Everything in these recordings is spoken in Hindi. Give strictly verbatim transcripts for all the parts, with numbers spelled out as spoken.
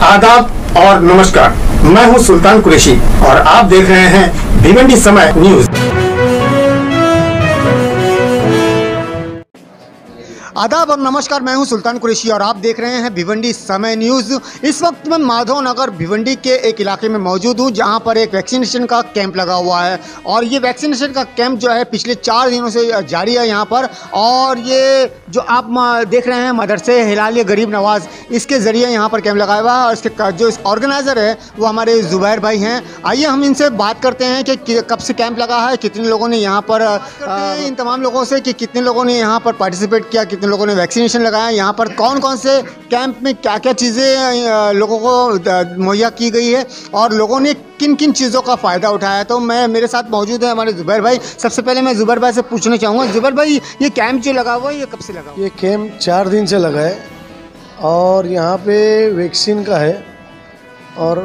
आदाब और नमस्कार, मैं हूं सुल्तान कुरैशी और आप देख रहे हैं भिवंडी समय न्यूज। आदाब और नमस्कार, मैं हूं सुल्तान कुरैशी और आप देख रहे हैं भिवंडी समय न्यूज़। इस वक्त मैं माधव नगर भिवंडी के एक इलाके में मौजूद हूं जहां पर एक वैक्सीनेशन का कैंप लगा हुआ है और ये वैक्सीनेशन का कैंप जो है पिछले चार दिनों से जारी है यहां पर। और ये जो आप देख रहे हैं मदरसे हिलाल गरीब नवाज़, इसके ज़रिए यहाँ पर कैंप लगाया हुआ है और इसके जो ऑर्गेनाइज़र है वो हमारे जुबैर भाई हैं। आइए हम इनसे बात करते हैं कि कब से कैंप लगा है, कितने लोगों ने यहाँ पर आ, इन तमाम लोगों से कि कितने लोगों ने यहाँ पर पार्टिसिपेट किया, कितने लोगों ने वैक्सीनेशन लगाया, यहाँ पर कौन कौन से कैंप में क्या क्या चीज़ें लोगों को मुहैया की गई है और लोगों ने किन किन चीज़ों का फ़ायदा उठाया। तो मैं मेरे साथ मौजूद है हमारे जुबैर भाई। सबसे पहले मैं जुबैर भाई से पूछना चाहूँगा, जुबैर भाई ये कैंप जो लगा हुआ है ये कब से लगा हुआ है? ये कैंप चार दिन से लगा है और यहाँ पे वैक्सीन का है और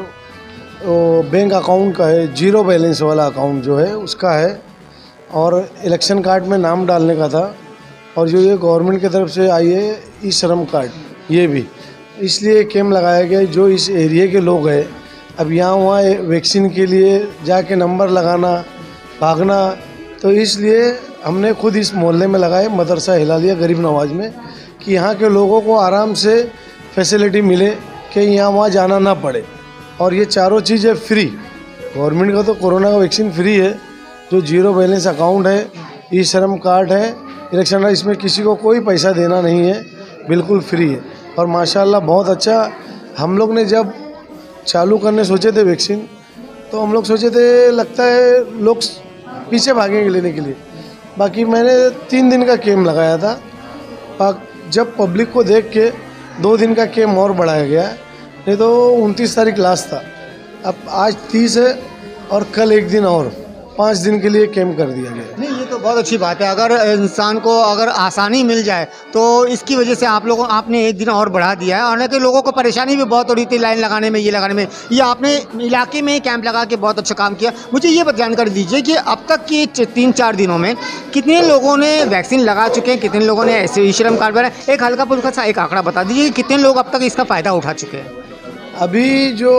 बैंक अकाउंट का है, जीरो बैलेंस वाला अकाउंट जो है उसका है, और इलेक्शन कार्ड में नाम डालने का था, और जो ये गवर्नमेंट की तरफ से आई है ई श्रम कार्ड, ये भी इसलिए कैंप लगाया गया। जो इस एरिया के लोग हैं अब यहाँ वहाँ वैक्सीन के लिए जाके नंबर लगाना भागना, तो इसलिए हमने खुद इस मोहल्ले में लगाए मदरसा हिलालिया गरीब नवाज में कि यहाँ के लोगों को आराम से फैसिलिटी मिले कि यहाँ वहाँ जाना ना पड़े। और ये चारों चीज़ें फ्री, गवर्नमेंट का तो कोरोना का वैक्सीन फ्री है, जो जीरो बैलेंस अकाउंट है, ई श्रम कार्ड है, इलेक्शन कार्ड, इसमें किसी को कोई पैसा देना नहीं है, बिल्कुल फ्री है। और माशाल्लाह बहुत अच्छा। हम लोग ने जब चालू करने सोचे थे वैक्सीन तो हम लोग सोचे थे लगता है लोग पीछे भागेंगे लेने के लिए, बाकी मैंने तीन दिन का कैंप लगाया था। जब पब्लिक को देख के दो दिन का कैंप और बढ़ाया गया, नहीं तो उनतीस तारीख लास्ट था, अब आज तीस है और कल एक दिन और, पाँच दिन के लिए कैंप कर दिया गया। नहीं, ये तो बहुत अच्छी बात है। अगर इंसान को अगर आसानी मिल जाए तो इसकी वजह से आप लोगों आपने एक दिन और बढ़ा दिया है, और नहीं तो लोगों को परेशानी भी बहुत हो रही थी लाइन लगाने में, ये लगाने में। ये आपने इलाके में कैंप लगा के बहुत अच्छा काम किया। मुझे ये जानकारी दीजिए कि अब तक के तीन चार दिनों में कितने लोगों ने वैक्सीन लगा चुके हैं, कितने लोगों ने ऐसे ई श्रम कार्ड बनाए, एक हल्का फुल्का सा एक आंकड़ा बता दीजिए कि कितने लोग अब तक इसका फ़ायदा उठा चुके हैं। अभी जो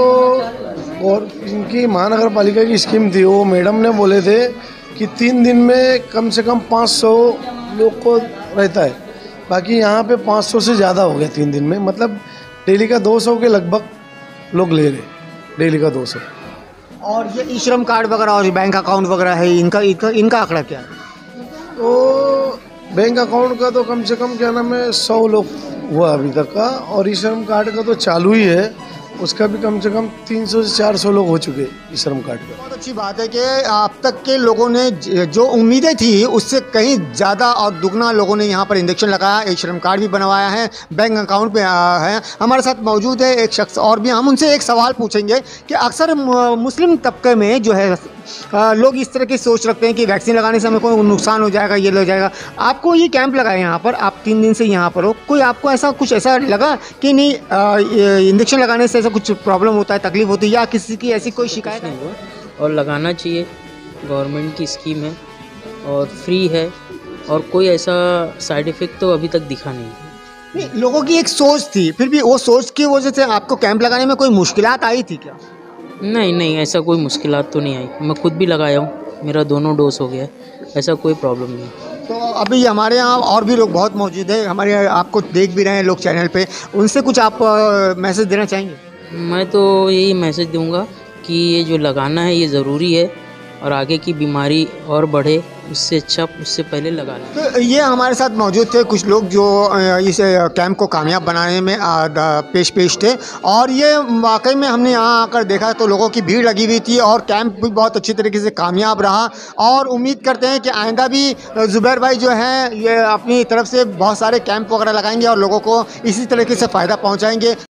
और इनकी महानगर पालिका की स्कीम थी वो मैडम ने बोले थे कि तीन दिन में कम से कम पाँच सौ लोग को रहता है, बाकी यहाँ पे पाँच सौ से ज़्यादा हो गया तीन दिन में, मतलब डेली का दो सौ के लगभग लोग ले रहे, डेली का दो सौ। और ये ई श्रम कार्ड वगैरह और बैंक अकाउंट वगैरह है, इनका इनका इनका आंकड़ा क्या है? तो बैंक अकाउंट का तो कम से कम क्या नाम है सौ लोग हुआ अभी तक का, और ई श्रम कार्ड का तो चालू ही है, उसका भी कम से कम तीन सौ से चार सौ लोग हो चुके हैं श्रम कार्ड पे। बहुत अच्छी बात है कि अब तक के लोगों ने जो उम्मीदें थी उससे कहीं ज़्यादा और दुगना लोगों ने यहाँ पर इंजेक्शन लगाया, एक श्रम कार्ड भी बनवाया है, बैंक अकाउंट पे है। हमारे साथ मौजूद है एक शख्स और भी, हम उनसे एक सवाल पूछेंगे कि अक्सर मुस्लिम तबके में जो है लोग इस तरह की सोच रखते हैं कि वैक्सीन लगाने से हमें कोई नुकसान हो जाएगा, ये हो जाएगा। आपको ये कैंप लगा है यहाँ पर, आप तीन दिन से यहाँ पर हो, कोई आपको ऐसा कुछ ऐसा लगा कि नहीं इंजेक्शन लगाने से ऐसा कुछ प्रॉब्लम होता है, तकलीफ होती है, या किसी की ऐसी कोई शिकायत नहीं हो? और लगाना चाहिए, गवर्नमेंट की स्कीम है और फ्री है, और कोई ऐसा साइड इफ़ेक्ट तो अभी तक दिखा नहीं है। नहीं, लोगों की एक सोच थी, फिर भी वो सोच की वजह से आपको कैंप लगाने में कोई मुश्किलात आई थी क्या? नहीं नहीं, ऐसा कोई मुश्किलात तो नहीं आई, मैं खुद भी लगाया हूँ, मेरा दोनों डोज हो गया, ऐसा कोई प्रॉब्लम नहीं। तो अभी हमारे यहाँ और भी लोग बहुत मौजूद हैं, हमारे आपको देख भी रहे हैं लोग चैनल पे, उनसे कुछ आप मैसेज देना चाहेंगे? मैं तो यही मैसेज दूंगा कि ये जो लगाना है ये ज़रूरी है, और आगे की बीमारी और बढ़े उससे अच्छा उससे पहले लगा लें। तो ये हमारे साथ मौजूद थे कुछ लोग जो इस कैंप को कामयाब बनाने में पेश पेश थे, और ये वाकई में हमने यहाँ आकर देखा तो लोगों की भीड़ लगी हुई थी और कैंप भी बहुत अच्छी तरीके से कामयाब रहा। और उम्मीद करते हैं कि आइंदा भी जुबैर भाई जो हैं ये अपनी तरफ से बहुत सारे कैंप वगैरह लगाएंगे और लोगों को इसी तरीके से फ़ायदा पहुँचाएँगे।